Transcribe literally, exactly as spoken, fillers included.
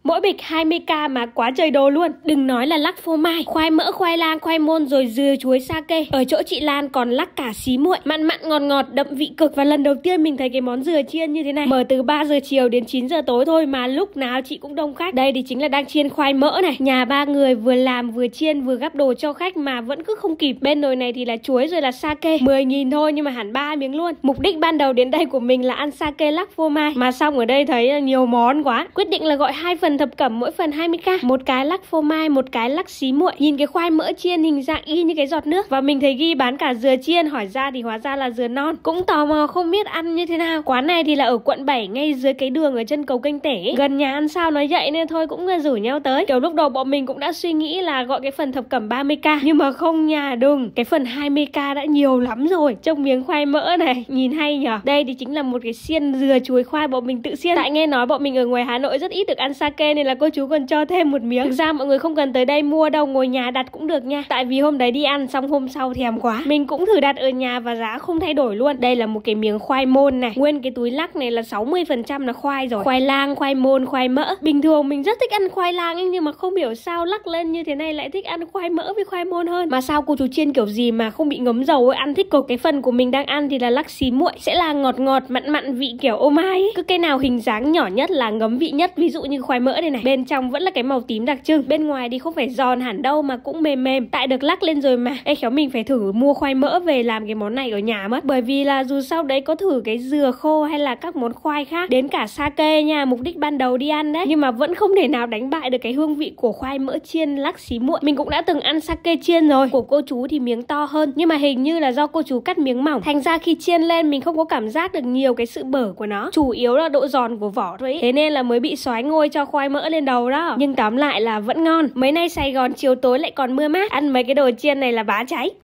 Mỗi bịch hai mươi k mà quá trời đồ luôn. Đừng nói là lắc phô mai, khoai mỡ, khoai lang, khoai môn rồi dưa chuối sake. Ở chỗ chị Lan còn lắc cả xí muội, mặn mặn ngọt ngọt đậm vị cực. Và lần đầu tiên mình thấy cái món dừa chiên như thế này. Mở từ ba giờ chiều đến chín giờ tối thôi mà lúc nào chị cũng đông khách. Đây thì chính là đang chiên khoai mỡ này. Nhà ba người vừa làm vừa chiên vừa gắp đồ cho khách mà vẫn cứ không kịp. Bên nồi này thì là chuối rồi là sake, mười nghìn thôi nhưng mà hẳn ba miếng luôn. Mục đích ban đầu đến đây của mình là ăn sake lắc phô mai, mà xong ở đây thấy nhiều món quá, quyết định là gọi hai phần thập cẩm mỗi phần hai mươi k, một cái lắc phô mai, một cái lắc xí muội. Nhìn cái khoai mỡ chiên hình dạng y như cái giọt nước, và mình thấy ghi bán cả dừa chiên, hỏi ra thì hóa ra là dừa non. Cũng tò mò không biết ăn như thế nào. Quán này thì là ở quận bảy, ngay dưới cái đường ở chân cầu Kênh Tể, gần nhà ăn sao nói vậy nên thôi cũng rủ nhau tới. Kiểu lúc đầu bọn mình cũng đã suy nghĩ là gọi cái phần thập cẩm ba mươi k, nhưng mà không nhà, đừng, cái phần hai mươi k đã nhiều lắm rồi. Trông miếng khoai mỡ này nhìn hay nhở. Đây thì chính là một cái xiên dừa chuối khoai bọn mình tự xiên. Tại nghe nói bọn mình ở ngoài Hà Nội rất ít được ăn sake nên là cô chú còn cho thêm một miếng. Thực ra mọi người không cần tới đây mua đâu, ngồi nhà đặt cũng được nha. Tại vì hôm đấy đi ăn xong hôm sau thèm quá, mình cũng thử đặt ở nhà và giá không thay đổi luôn. Đây là một cái miếng khoai môn này, nguyên cái túi lắc này là sáu mươi phần trăm là khoai rồi. Khoai lang, khoai môn, khoai mỡ. Bình thường mình rất thích ăn khoai lang ấy, nhưng mà không hiểu sao lắc lên như thế này lại thích ăn khoai mỡ với khoai môn hơn. Mà sao cô chú chiên kiểu gì mà không bị ngấm dầu ấy, ăn thích cực. Cái phần của mình đang ăn thì là lắc xí muội, sẽ là ngọt ngọt mặn mặn vị kiểu ô mai ấy. Cứ cái nào hình dáng nhỏ nhất là ngấm vị nhất, ví dụ như khoai mỡ đây này, bên trong vẫn là cái màu tím đặc trưng, bên ngoài thì không phải giòn hẳn đâu mà cũng mềm mềm. Tại được lắc lên rồi mà ê khéo mình phải thử mua khoai mỡ về làm cái món này ở nhà mất, bởi vì là dù sau đấy có thử cái dừa khô hay là các món khoai khác, đến cả sake nha, mục đích ban đầu đi ăn đấy, nhưng mà vẫn không thể nào đánh bại được cái hương vị của khoai mỡ chiên lắc xí muội. Mình cũng đã từng ăn sake chiên rồi, của cô chú thì miếng to hơn, nhưng mà hình như là do cô chú cắt miếng mỏng, thành ra khi chiên lên mình không có cảm giác được nhiều cái sự bở của nó, chủ yếu là độ giòn của vỏ thôi ý. Thế nên là mới bị xoái ngôi cho khoai mỡ lên đầu đó. Nhưng tóm lại là vẫn ngon. Mấy nay Sài Gòn chiều tối lại còn mưa mát, ăn mấy cái đồ chiên này là bá cháy.